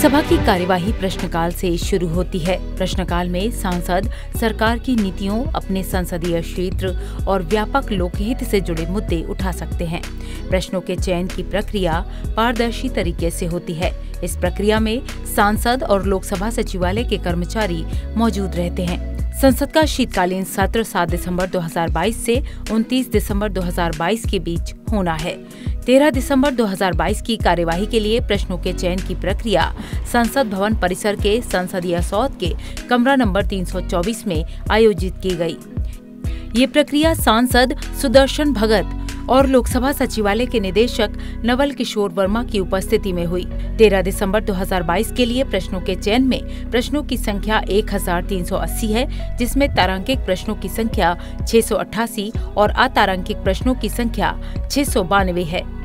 लोकसभा की कार्यवाही प्रश्नकाल से शुरू होती है। प्रश्नकाल में सांसद सरकार की नीतियों, अपने संसदीय क्षेत्र और व्यापक लोकहित से जुड़े मुद्दे उठा सकते हैं। प्रश्नों के चयन की प्रक्रिया पारदर्शी तरीके से होती है। इस प्रक्रिया में सांसद और लोकसभा सचिवालय के कर्मचारी मौजूद रहते हैं। संसद का शीतकालीन सत्र 7 दिसंबर 2022 से 29 दिसंबर 2022 के बीच होना है। 13 दिसंबर 2022 की कार्यवाही के लिए प्रश्नों के चयन की प्रक्रिया संसद भवन परिसर के संसदीय सौध के कमरा नंबर 324 में आयोजित की गई। ये प्रक्रिया सांसद सुदर्शन भगत और लोकसभा सचिवालय के निदेशक नवल किशोर वर्मा की उपस्थिति में हुई। 13 दिसंबर 2022 के लिए प्रश्नों के चयन में प्रश्नों की संख्या 1380 है, जिसमें तारांकिक प्रश्नों की संख्या 688 और अतारांकिक प्रश्नों की संख्या 692 है।